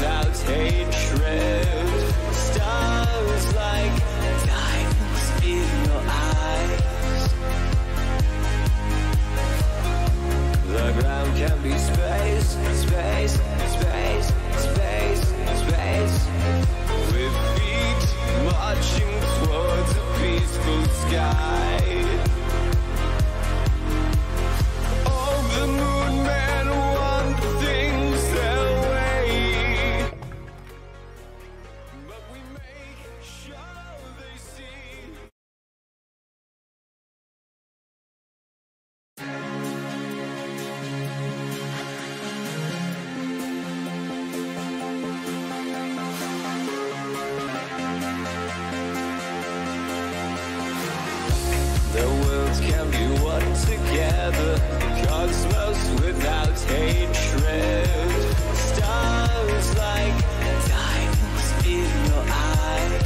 without hatred. Stars like diamonds in your eyes. The ground can be space, space, space, space, space. With feet marching towards a peaceful sky. All the moon men want things their way, but we make sure they see. The worlds can be one together, cosmos without hatred. Stars like diamonds in your eyes.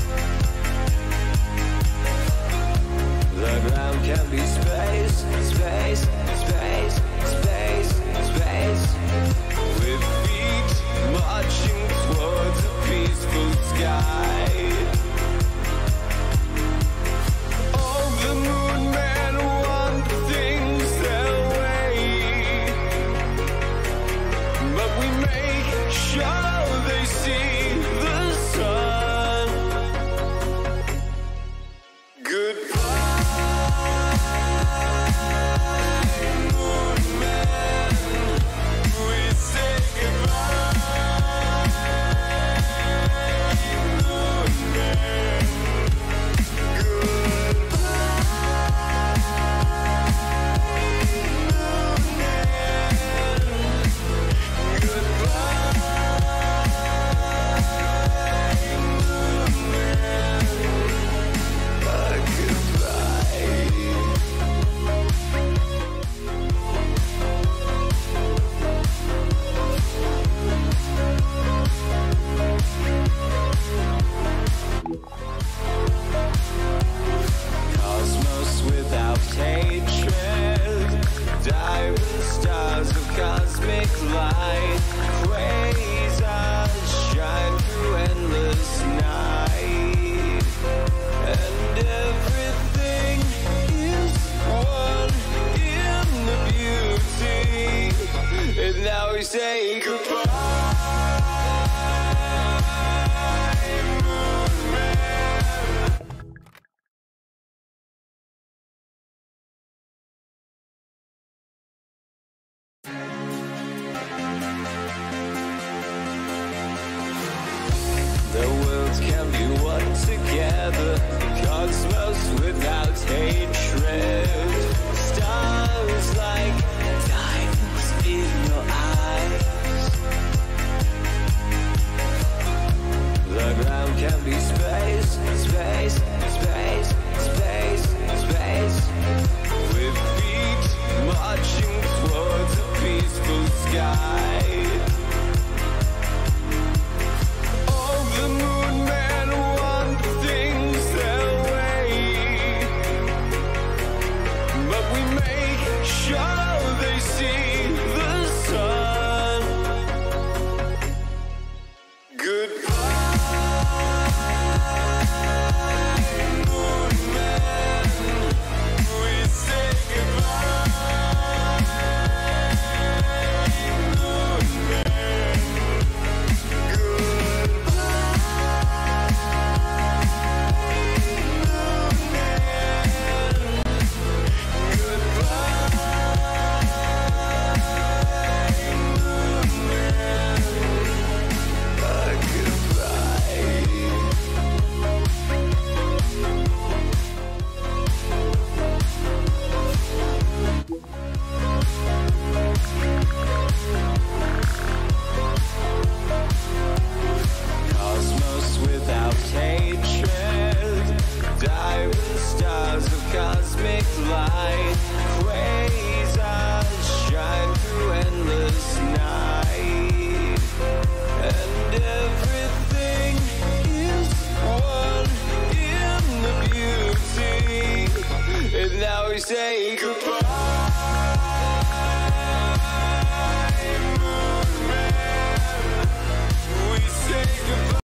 The ground can be space, space, space, space, space. With feet marching towards a peaceful sky. The moon men want things their way, but we make sure they see the sun. Goodbye, moon men. We say goodbye, moon men. Cosmos without hatred, diamond stars of cosmic light, quasars shine through endless night, and everything is one in the beauty, and now we say goodbye. The worlds can be one together, cosmos without hatred. Stars like diamonds in your eyes. The ground can be space, space, space, space, space. With feet marching towards a peaceful sky. The moon men want things their way, but we make sure they see the sun. Goodbye, moon men. We say goodbye, moon men. Cosmos without hatred, diamond stars of cosmic light, quasars shine through endless night, and everything is one in the beauty, and now we say goodbye.